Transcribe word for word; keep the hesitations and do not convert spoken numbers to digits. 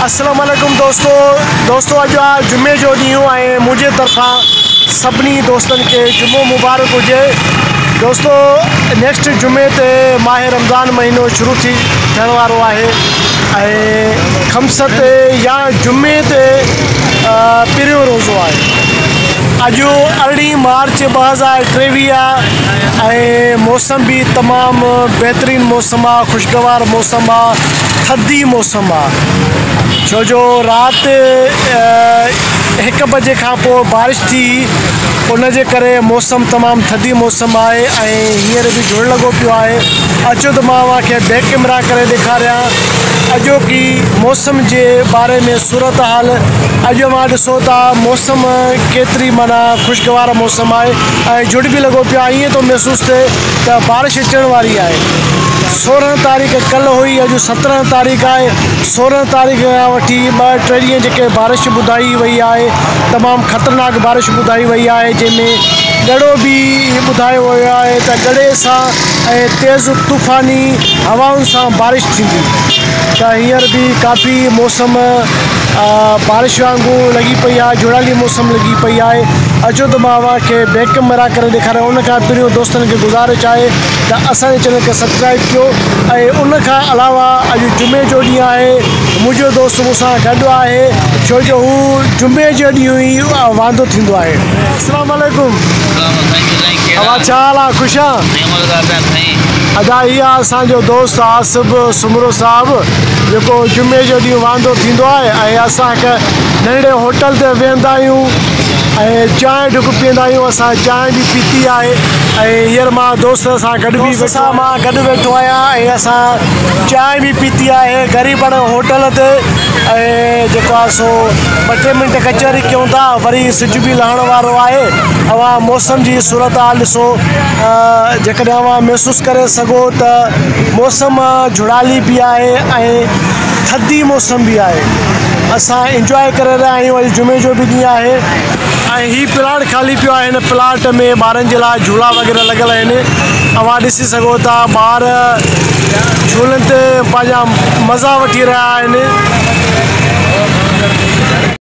अस्सलाम वालेकुम दोस्तों दोस्तों अॼु आहे जुमे जो ॾींहुं ऐं मुंहिंजे तरफ़ां सभिनी दोस्तनि खे जुमो मुबारक हुजे। दोस्तों नेक्स्ट जुमे ते माह रमज़ान महीनो शुरू थी थियण वारो आहे ऐं ख़म्स ते या जुमे ते पहिरियों रोज़ो आहे। अॼु अरिड़हीं मार्च ॿ हज़ार टेवीह ऐं मौसम भी तमामु बहितरीनु मौसम आहे, ख़ुशगवार मौसम आहे, थधी मौसम आहे। छो जो राति हिकु बजे खां पोइ बारिश थी, उन जे करे मौसम तमामु थधी मौसम आहे ऐं हींअर बि झुड़ लॻो पियो आहे। अचो त मां तव्हांखे बैक कैमरा करे ॾेखारियां अॼोकी मौसम जे बारे में सूरत हाल। अॼु मां ॾिसो था मौसम केतिरी माना ख़ुशगवार मौसम आहे ऐं झुड़ बि लॻो पियो आहे। ईअं थो महसूसु थिए त बारिश अचण वारी आहे। सोरहं तारीख़ कल्ह हुई, अॼु सत्रहं तारीख़ आहे। सोरहं तारीख़ खां वठी ॿ टे ॾींहं जेके बारिश ॿुधाई वई आहे, तमामु ख़तरनाक बारिश ॿुधाई वई आहे, जंहिंमें ॻड़ो बि ॿुधायो वियो आहे त ॻड़े सां ऐं तेज़ तूफ़ानी हवाउनि सां बारिश थींदी। त हींअर बि काफ़ी मौसम बारिश वांगुरु लॻी पई आहे, जुड़ाली मौसम लॻी पई आहे। अचो त मां तव्हांखे बैक कैमरा करे ॾेखारियां। उन खां पहिरियों दोस्तनि खे गुज़ारिश आहे त असांजे चैनल खे सब्सक्राइब कयो ऐं उन खां अलावा अॼु जुमे जो ॾींहुं आहे। मुंहिंजो दोस्त मूंसां गॾु आहे छो जो हू जुमे जे ॾींहुं ई वांदो थींदो आहे। अस्सलाम वालेकुम। अवा छा हाल आहे? ख़ुशि आहे? अदा इहा असांजो दोस्त आसिफ सुमरो साहिबु जेको जुमे जो ॾींहुं वांदो थींदो आहे ऐं असां हिकु नंढड़े होटल ते वेहंदा आहियूं ऐं चांहि ढुक पीअंदा आहियूं। असां चांहि बि पीती आहे ऐं हींअर मां दोस्त सां गॾु बि सां मां गॾु वेठो आहियां ऐं असां चांहि बि पीती आहे ग़रीबण होटल ते। ऐं जेको आहे सो ॿ टे मिंट कचहरी कयूं था, वरी सिज बि लहण वारो आहे। अवां मौसम जी सूरत हाल ॾिसो, जेकॾहिं अवां महसूसु करे सघो त मौसम जुड़ाली बि आहे ऐं थधी मौसम बि आहे। असां इंजॉय करे रहिया आहियूं। अॼु जुमे जो बि ॾींहुं आहे ऐं हीउ प्लाट ख़ाली पियो आहे। हिन प्लाट में ॿारनि जे लाइ झूला वग़ैरह लॻल आहिनि। अवां ॾिसी सघो था ॿार झूलनि ते पंहिंजा मज़ा वठी रहिया आहिनि।